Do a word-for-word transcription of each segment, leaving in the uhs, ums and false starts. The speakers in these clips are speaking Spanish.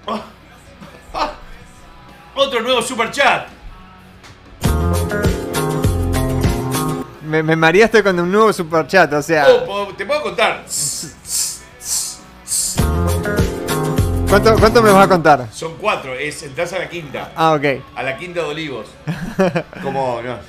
Oh. Ah. Otro nuevo superchat. Me, me mareaste con un nuevo superchat, o sea. Oh, te puedo contar. ¿Cuánto, ¿Cuánto me vas a contar? Son cuatro, es entras a la quinta. Ah, ok. A la quinta de Olivos. Como no.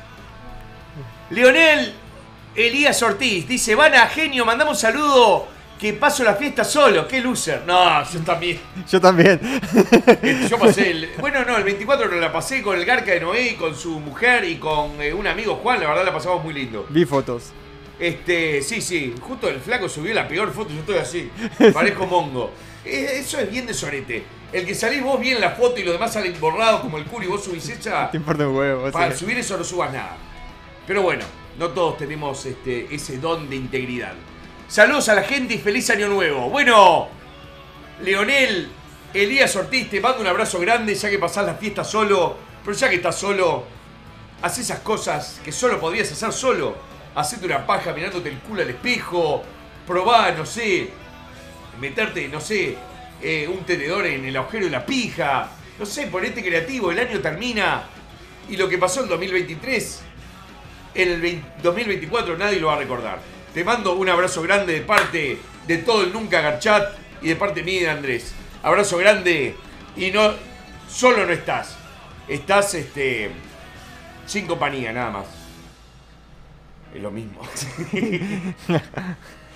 Leonel Elías Ortiz dice: Van a genio, mandamos un saludo. Que paso la fiesta solo, qué loser. No, yo también. Yo también. Yo pasé el. Bueno, no, el veinticuatro la pasé con el Garca de Noé, con su mujer y con eh, un amigo Juan. La verdad la pasamos muy lindo. Vi fotos. Este, sí, sí. Justo el flaco subió la peor foto. Yo estoy así. Parezco mongo. Eh, Eso es bien de sorete. El que salís vos bien en la foto y los demás salen borrados como el culo y vos subís esa. Te importa un huevo. Para Sí. subir eso no subas nada. Pero bueno, no todos tenemos este, ese don de integridad. Saludos a la gente y feliz año nuevo. Bueno, Leonel Elías Ortiz, te mando un abrazo grande ya que pasás la fiesta solo. Pero ya que estás solo, haz esas cosas que solo podrías hacer solo. Hacete una paja mirándote el culo al espejo. Probá, no sé, meterte, no sé, eh, un tenedor en el agujero de la pija. No sé, ponete creativo, el año termina. Y lo que pasó en dos mil veintitrés, en el dos mil veinticuatro nadie lo va a recordar. Te mando un abrazo grande de parte de todo el Nunca Garchat y de parte mía y de Andrés. Abrazo grande y no, solo no estás. Estás este, sin compañía, nada más. Es lo mismo.